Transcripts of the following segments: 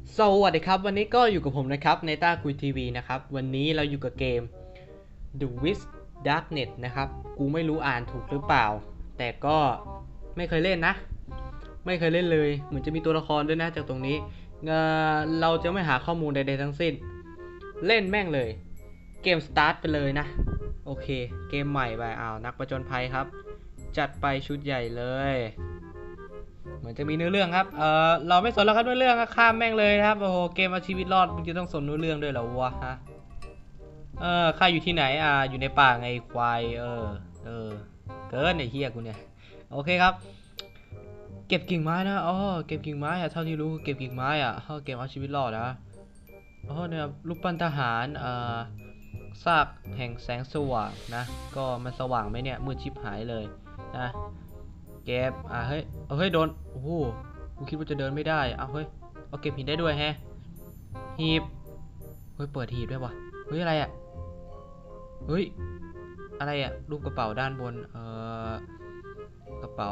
สวัสดีครับวันนี้ก็อยู่กับผมนะครับในต้าคุยทีวีนะครับวันนี้เราอยู่กับเกม The Wiz Darknet นะครับกูไม่รู้อ่านถูกหรือเปล่าแต่ก็ไม่เคยเล่นนะไม่เคยเล่นเลยเหมือนจะมีตัวละครด้วยนะจากตรงนี้เราจะไม่หาข้อมูลใดๆทั้งสิ้นเล่นแม่งเลยเกมสตาร์ทไปเลยนะโอเคเกมใหม่ไปนักประจนภัยครับจัดไปชุดใหญ่เลยเหมือนจะมีเนื้อเรื่องครับเราไม่สนแล้วครับเนื้อเรื่องข้ามแม่งเลยครับโอ้โหเกมเอาชีวิตรอดมึงจะต้องสนเนื้อเรื่องด้วยเหรอวะฮะข้าอยู่ที่ไหนอยู่ในป่าไงควายเกินไอ้เหี้ยกูเนี่ยโอเคครับเก็บกิ่งไม้นะเก็บกิ่งไม้เท่าที่รู้เก็บกิ่งไม้เกมเอาชีวิตรอดนะเนี่ยรูปปั้นทหารซากแห่งแสงสว่างนะก็มันสว่างไหมเนี่ยมืดชิบหายเลยนะเก็บเฮ้ยโดนโอ้โหกูคิดว่าจะเดินไม่ได้เฮ้ยเอาเก็บหินได้ด้วยแฮะหีบเฮ้ยเปิดหีบด้วยวะเฮ้ยอะไรเฮ้ยอะไรรูปกระเป๋าด้านบนกระเป๋า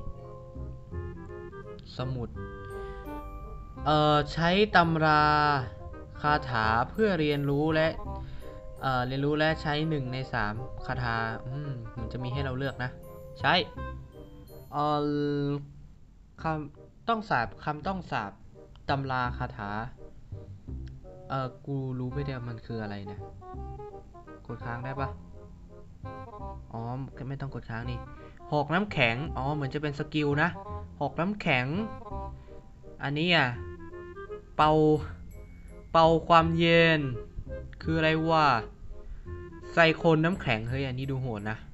สมุดใช้ตำราคาถาเพื่อเรียนรู้และใช้1 ใน 3คาถามันจะมีให้เราเลือกนะใช้เอ่อคำต้องสาบตำราคาถากูรู้ไม่ได้มันคืออะไรนะกดค้างได้ปะไม่ต้องกดค้างนี่หอกน้ำแข็งเหมือนจะเป็นสกิลนะหอกน้ำแข็งอันนี้เป่าความเย็นคืออะไรวะไซโคนน้ำแข็งเฮ้ยอันนี้ดูโหดนะ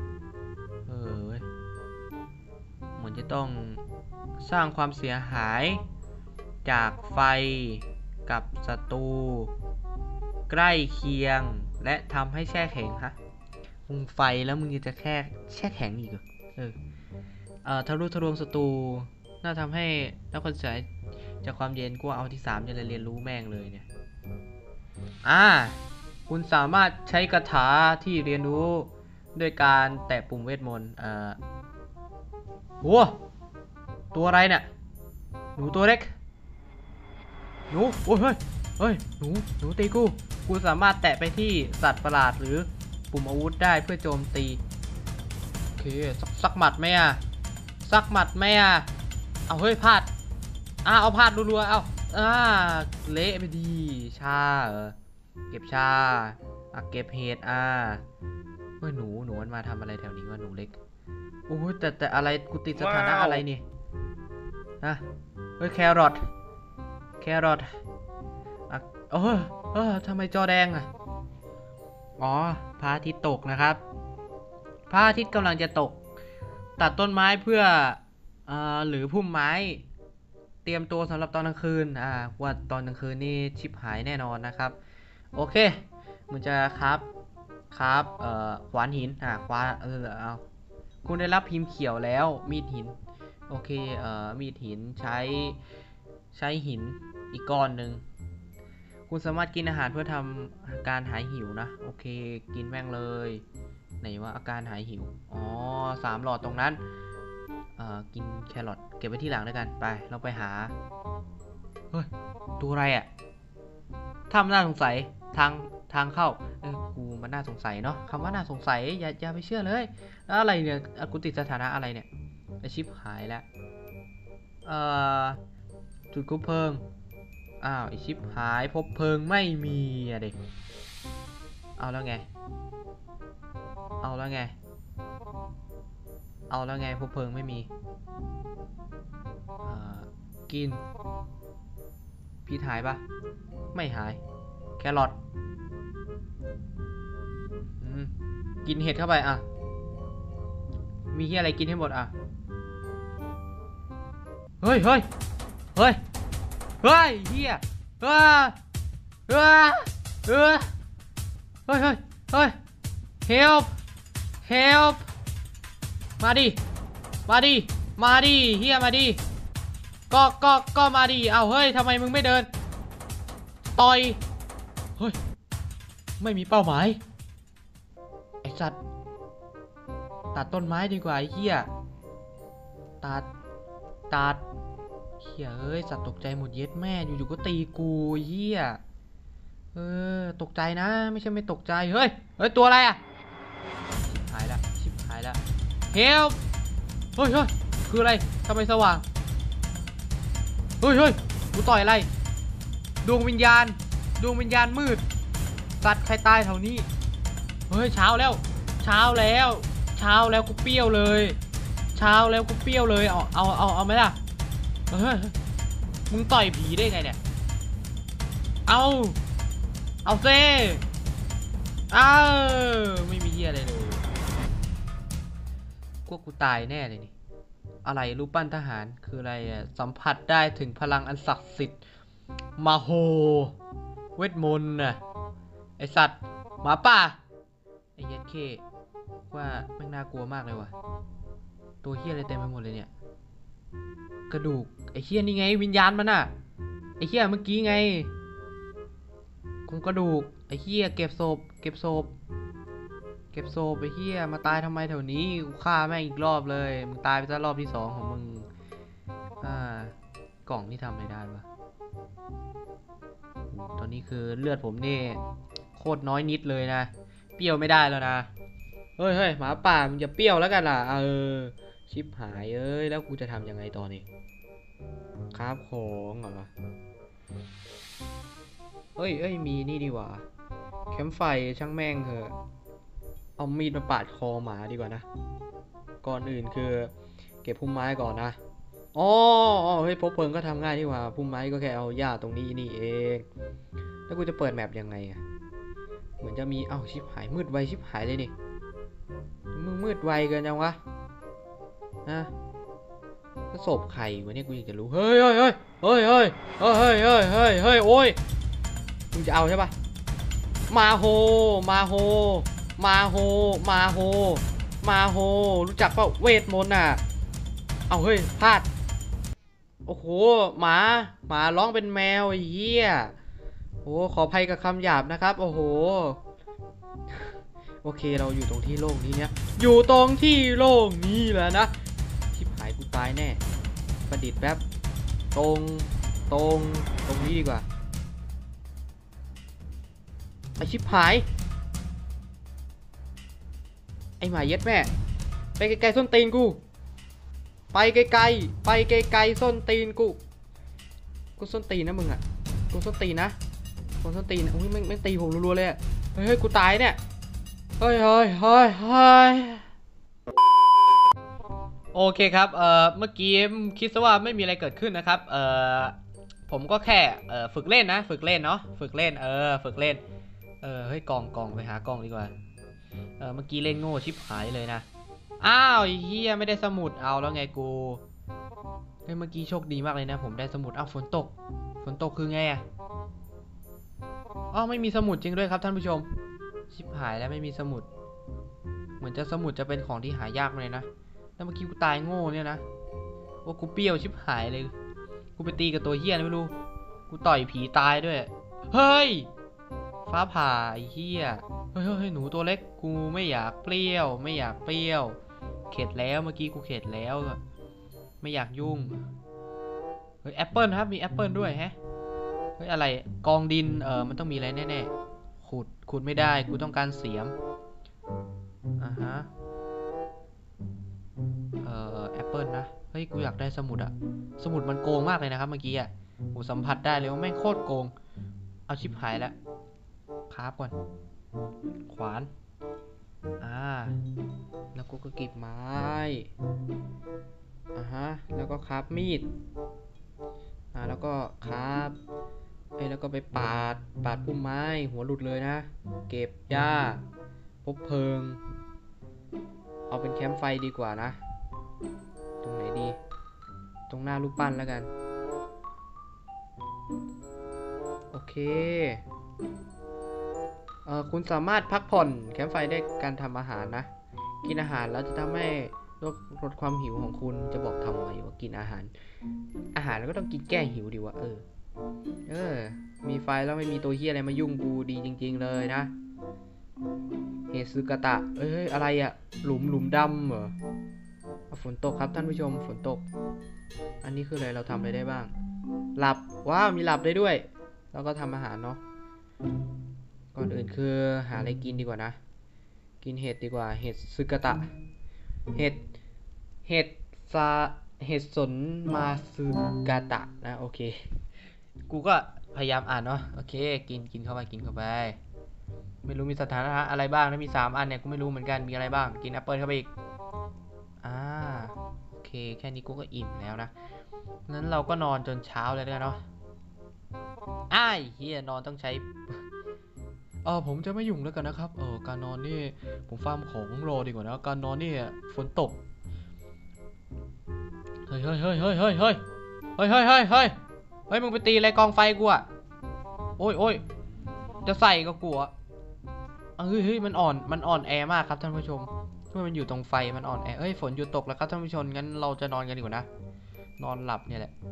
เหมือนจะต้องสร้างความเสียหายจากไฟกับศัตรูใกล้เคียงและทำให้แช่แข็งมึงไฟแล้วมึงจะแค่แช่แข็งอีกเหรอทะลุทะลวงศัตรูน่าทำให้นักคนสายจากความเย็นกูเอาที่3จะเรียนรู้แม่งเลยเนี่ยคุณสามารถใช้คาถาที่เรียนรู้ด้วยการแตะปุ่มเวทมนต์โว้ตัวอะไรเนี่ยหนูตัวเล็กหนูโอ้ยเฮ้ยหนูตีกูสามารถแตะไปที่สัตว์ประหลาดหรือปุ่มอาวุธได้เพื่อโจมตีโอเคสักหมัดไหมสักหมัดไหมเอาเฮ้ยพลาดเอาพลาดรัวๆเอาเละไปดีชาเก็บชาเก็บเห็ดเฮ้ยหนูมันมาทำอะไรแถวนี้วะหนูเล็กโอ้ยแต่อะไรกูติดสถานะอะไรนี่เฮ้ยแครอททำไมจอแดงพระอาทิตย์ตกนะครับพระอาทิตย์กำลังจะตกตัดต้นไม้เพื่อหรือพุ่มไม้เตรียมตัวสำหรับตอนกลางคืนว่าตอนกลางคืนนี่ชิบหายแน่นอนนะครับโอเคมันจะครับขวานหินขวานเอาคุณได้รับพิมพ์เขียวแล้วมีดหินโอเคมีดหินใช้หินอีกก้อนหนึ่งคุณสามารถกินอาหารเพื่อทำการหายหิวนะโอเคกินแม่งเลยไหนว่าอาการหายหิว3 หลอดตรงนั้นกินแครอทเก็บไว้ที่หลังด้วยกันไปเราไปหาเฮ้ยตัวอะไรถ้ามันน่าสงสัยทางเข้ากูมันน่าสงสัยเนาะคำว่าน่าสงสัยอย่าไปเชื่อเลยอะไรเนี่ยกูติดสถานะอะไรเนี่ยอาชีพหายแล้วจุดคบเพลิงไอชิปหายพบเพลิงไม่มีเด็กเอาแล้วไงพบเพลิงไม่มีกินพี่หายปะไม่หายแครอทกินเห็ดเข้าไปมีที่อะไรกินให้หมดเฮ้ยเฮียเฮ้ย help มาดิเฮียมาดิก็มาดิเฮ้ยทำไมมึงไม่เดินต่อยเฮ้ยไม่มีเป้าหมายไอสัตว์ตัดต้นไม้ดีกว่าไอ้เฮียตัดเฮียเอ้ยสัตว์ตกใจหมดเย็ดแม่อยู่ๆก็ตีกูเฮียตกใจนะไม่ใช่ไม่ตกใจเฮ้ยตัวอะไรอ่ะชิบหายละเฮลเฮ้ยคืออะไรทำไมสว่างเฮ้ยกูต่อยอะไรดวงวิญญาณมืดสัตว์ใครตายแถวนี้เฮ้ยเช้าแล้วกูเปรี้ยวเลยเอาไหมล่ะเฮ้ยมึงต่อยผีได้ไงเนี่ยเอาเซ่ไม่มีเหี้ยอะไรเลยกูตายแน่เลยนี่อะไรรูปปั้นทหารคืออะไรอ่ะสัมผัสได้ถึงพลังอันศักดิ์สิทธิ์มาโฮเวทมนต์น่ะไอสัตว์หมาป่าไอเย็ดเคว่าแม่งน่ากลัวมากเลยว่ะตัวเหี้ยอะไรเต็มไปหมดเลยเนี่ยกระดูกไอเหี้ยนี่ไงวิญญาณมันอ่ะไอเหี้ยเมื่อกี้ไงกระดูกไอเหี้ยเก็บศพไอเหี้ยมาตายทำไมแถวนี้กูฆ่าแม่งอีกรอบเลยมึงตายไปซะรอบที่2ของมึงกล่องที่ทำอะไรได้วะตอนนี้คือเลือดผมนี่โคตรน้อยนิดเลยนะเปรี้ยวไม่ได้แล้วนะเฮ้ยหมาป่ามึงจะเปรี้ยวแล้วกันล่ะชิบหายแล้วกูจะทำยังไงตอนนี้ครับของเหรอเฮ้ยมีนี่ดีกว่าแคมป์ไฟช่างแม่งเถอะเอามีดมาปาดคอหมาดีกว่านะก่อนอื่นคือเก็บพุ่มไม้ก่อนนะเฮ้ยพบเพลิงก็ทำง่ายดีกว่าพุ่มไม้ก็แค่เอาหญ้าตรงนี้นี่เองแล้วกูจะเปิดแมปยังไงอะเหมือนจะมีชิบหายมืดไวชิบหายเลยนี่มืดไวเกินยังวะนะก็ศพใครวะเนี่ยกูอยากจะรู้เฮ้ยโอ้ยมึงจะเอาใช่ปะมาโฮรู้จักเปล่าเวทมนต์น่ะเอาเฮ้ยพลาดโอ้โหหมาร้องเป็นแมวไอ้เหี้ยโอ้ขออภัยกับคำหยาบนะครับโอ้โหโอเคเราอยู่ตรงที่โล่งนี้เนี่ยอยู่ตรงที่โล่งนี้แหละนะชิบหายกูตายแน่ประดิษฐ์แป๊บตรงนี้ดีกว่าไอชิบหายไอหมาเย็ดแม่ไปไกลๆส้นตีนกูไปไกลส้นตีนกูส้นตีนนะมึงอ่ะกูส้นตีนนะอุ้ยแม่งตีผมรัวๆเลยเฮ้ยกูตายเนี่ยเฮ้ยโอเคครับเมื่อกี้คิดซะว่าไม่มีอะไรเกิดขึ้นนะครับผมก็แค่ฝึกเล่นเนาะฝึกเล่นเฮ้ยกองไปหากองดีกว่าเมื่อกี้เล่นโง่ชิบหายเลยนะอ้าวไอ้เหี้ยไม่ได้สมุดเอาแล้วไงกูเมื่อกี้โชคดีมากเลยนะผมได้สมุดฝนตกคือไงไม่มีสมุดจริงด้วยครับท่านผู้ชมชิบหายแล้วไม่มีสมุดเหมือนจะสมุดจะเป็นของที่หายากเลยนะแล้วเมื่อกี้กูตายโง่เนี่ยนะว่ากูเปรี้ยวชิบหายเลยกูไปตีกับตัวเหี้ยไม่รู้กูต่อยผีตายด้วยเฮ้ยฟ้าผ่าไอ้เหี้ยเฮ้ยหนูตัวเล็กกูไม่อยากเปรี้ยวเข็ดแล้วเมื่อกี้กูเข็ดแล้วไม่อยากยุ่งเฮ้ยแอปเปิลครับมีแอปเปิลด้วยเฮ้ยอะไรกองดินมันต้องมีอะไรแน่ๆขุดไม่ได้กูต้องการเสียมฮะแอปเปิลนะเฮ้ยกูอยากได้สมุดสมุดมันโกงมากเลยนะครับเมื่อกี้กูสัมผัสได้เลยว่าแม่งโคตรโกงเอาชิปหายแล้วคราฟก่อนขวานแล้วก็เก็บไม้แล้วก็คราฟมีดแล้วก็คราฟแล้วก็ไปปาดพุ่มไม้หัวหลุดเลยนะเก็บหญ้าพบเพลิงเอาเป็นแคมป์ไฟดีกว่านะตรงไหนดีตรงหน้ารูปปั้นแล้วกันโอเคคุณสามารถพักผ่อนแคมป์ไฟได้การทำอาหารนะกินอาหารแล้วจะทำให้ลดความหิวของคุณจะบอกทำไว้ว่ากินอาหารแล้วก็ต้องกินแก้หิวดีวะมีไฟแล้วไม่มีตัวเหี้ยอะไรมายุ่งกูดีจริงๆเลยนะเฮซึกะตะอะไรหลุมดำเหรอฝนตกครับท่านผู้ชมฝนตกอันนี้คืออะไรเราทำอะไรได้บ้างหลับว้าวมีหลับได้ด้วยแล้วก็ทำอาหารเนาะก่อนอื่นคือหาอะไรกินดีกว่านะกินเห็ดดีกว่าเห็ดซึกะตะเห็ดเห็ดซาเห็ดสนมาซึกะตะนะโอเคกูก็พยายามอ่านเนาะโอเคกินเข้าไปกินเข้าไปไม่รู้มีสถานะอะไรบ้างนะมี3อันเนี่ยกูไม่รู้เหมือนกันมีอะไรบ้างกินแอปเปิลเข้าไปอีกโอเคแค่นี้กูก็อิ่มแล้วนะนั้นเราก็นอนจนเช้าเลยแล้วกันเนาะเฮียนอนต้องใช้ผมจะไม่ยุ่งแล้วกันนะครับการนอนนี่ผมฟาร์มของรอดีกว่านะการนอนนี่ฝนตกเฮ้ยมึงไปตีอะไรกองไฟกูอะโอ้ยจะใส่ก็กลัวเฮ้ยมันอ่อนแอมากครับท่านผู้ชมเมื่อมันอยู่ตรงไฟมันอ่อนแอฝนหยุดตกแล้วครับท่านผู้ชมงั้นเราจะนอนกันดีกว่านะนอนหลับเนี่ยแหละ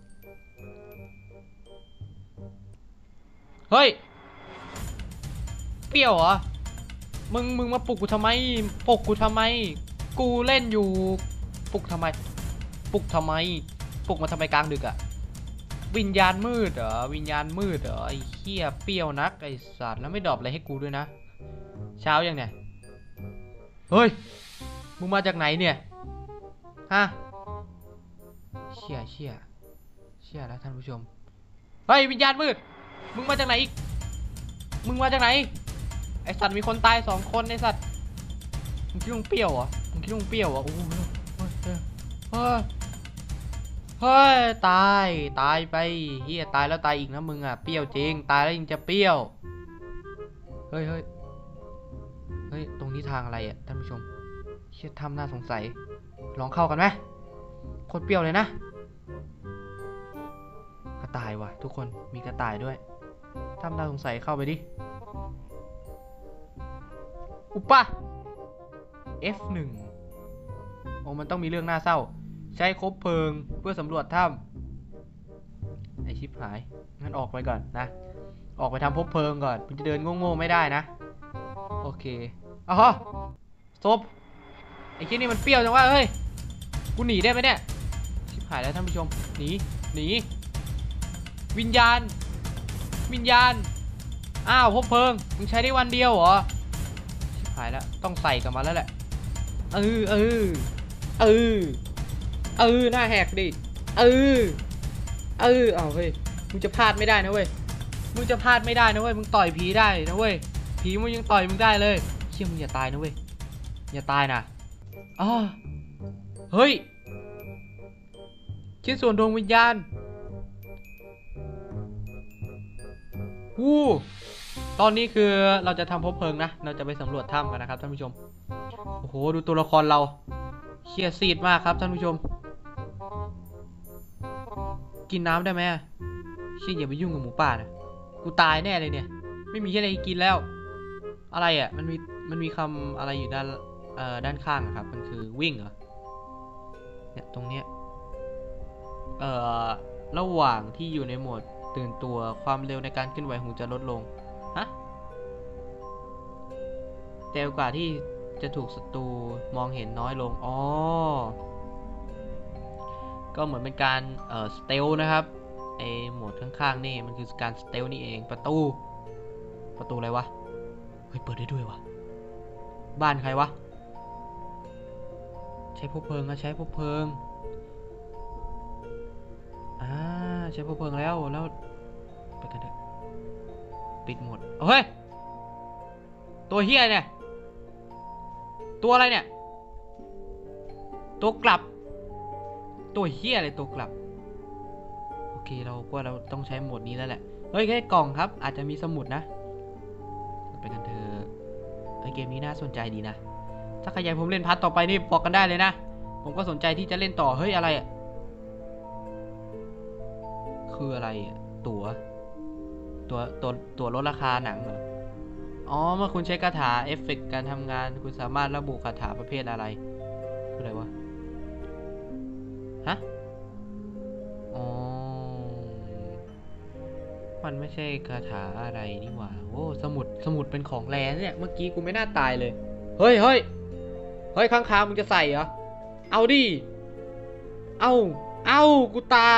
เฮ้ยเปรี้ยวเหรอมึงมาปลุกกูทำไมกูเล่นอยู่ปลุกทำไมปลุกมาทำไมกลางดึกอะวิญญาณมืดเหรอไอ้เหี้ยเปรี้ยวนักไอ้สัตว์แล้วไม่ดรอปอะไรให้กูด้วยนะเช้ายังเนี่ยเฮ้ยมึงมาจากไหนเนี่ยฮะเชี่ยแล้วท่านผู้ชมเฮ้ยวิญญาณมืดมึงมาจากไหนอีกไอสัตว์มีคนตาย2 คนไอสัตว์มึงคิดว่ามึงเปรี้ยวเหรอโอ้โหเฮ้ยตายไปเฮียตายแล้วตายอีกนะมึงอ่ะเปรี้ยวจริงตายแล้วยังจะเปรี้ยวเฮ้ยตรงนี้ทางอะไรอ่ะท่านผู้ชมเชี่ยทำน่าสงสัยลองเข้ากันไหมโคตรเปรี้ยวเลยนะกระต่ายว่ะทุกคนมีกระต่ายด้วยทำน่าสงสัยเข้าไปดิอุปะ F1 มันต้องมีเรื่องน่าเศร้าใช้คบเพลิงเพื่อสำรวจถ้ำไอชิบหายงั้นออกไปก่อนนะออกไปทำพบเพลิงก่อนมึงจะเดินโง่ๆไม่ได้นะโอเคศพไอ้ที่นี่มันเปรี้ยวจังวะเฮ้ยกูหนีได้ไหมเนี่ยชิบหายแล้วท่านผู้ชมหนีวิญญาณพบเพลิงมึงใช้ได้วันเดียวเหรอชิบหายแล้วต้องใส่กับมันแล้วแหละหน้าแหกดิเอาเฮ้ยมึงจะพลาดไม่ได้นะเว้ยมึงต่อยผีได้นะเว้ยผีมึงยังต่อยมึงได้เลยเชี่ยมึงอย่าตายนะเว้ยอย่าตายนะเฮ้ยชิ้นส่วนดวงวิญญาณตอนนี้คือเราจะทำพบเพลิงนะเราจะไปสำรวจถ้ำกันนะครับท่านผู้ชมโอ้โหดูตัวละครเราเชี่ยซีดมากครับท่านผู้ชมกินน้ำได้ไหมเชี่ยอย่าไปยุ่งกับหมูป่านะกูตายแน่เลยเนี่ยไม่มีอะไรกินแล้วอะไรอ่ะมันมีคำอะไรอยู่ด้านข้างครับมันคือวิ่งเหรอเนี่ยตรงเนี้ยระหว่างที่อยู่ในโหมดตื่นตัวความเร็วในการเคลื่อนไหวของจะลดลงแต่โอกาสที่จะถูกศัตรูมองเห็นน้อยลงก็เหมือนเป็นการสเตลนะครับไอโหมดข้างๆนี่มันคือการสเตลนี่เองประตูอะไรวะเฮ้ยเปิดได้ด้วยวะบ้านใครวะใช้พบเพลิงใช้พบเพลิงใช้พบเพลิงแล้วไปกันเถอะปิดหมดเฮ้ยตัวเฮียเนี่ยตัวอะไรเนี่ยตัวกลับตัวเฮียอะไรตัวกลับโอเคเราต้องใช้โหมดนี้แล้วแหละเฮ้ยแค่กล่องครับอาจจะมีสมุดนะไปกันเถอะเกมนี้น่าสนใจดีนะถ้าใครอยากผมเล่นพาร์ทต่อไปนี่บอกกันได้เลยนะผมก็สนใจที่จะเล่นต่อเฮ้ยอะไรคืออะไรตัวลดราคาหนังเหรอเมื่อคุณใช้คาถาเอฟเฟกต์การทำงานคุณสามารถระบุคาถาประเภทอะไรคืออะไรวะมันไม่ใช่คาถาอะไรนี่หว่าสมุดเป็นของแรงเนี่ยเมื่อกี้กูไม่น่าตายเลยเฮ้ยข้างคาวมึงจะใส่เหรอเอาดิเอ้ากูตาย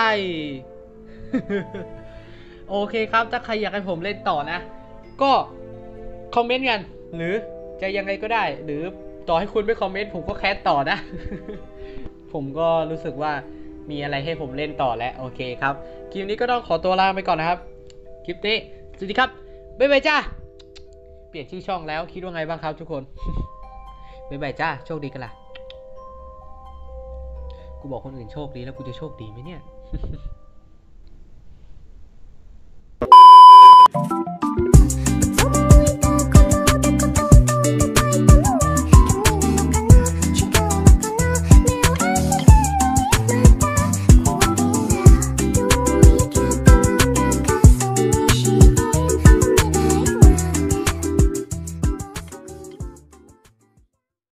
โอเคครับถ้าใครอยากให้ผมเล่นต่อนะ ก็คอมเมนต์กันหรือจะยังไงก็ได้ หรือต่อให้คุณไม่คอมเมนต์ผมก็แคสต่อนะ ผมก็รู้สึกว่ามีอะไรให้ผมเล่นต่อแล้วโอเคครับคลิปนี้ก็ต้องขอตัวลาไปก่อนนะครับคลิปนี้สวัสดีครับบ๊ายบายจ้าเปลี่ยนชื่อช่องแล้วคิดว่าไงบ้างครับทุกคน บ๊ายบายจ้าโชคดีกันล่ะกูบอกคนอื่นโชคดีแล้วกูจะโชคดีไหมเนี่ย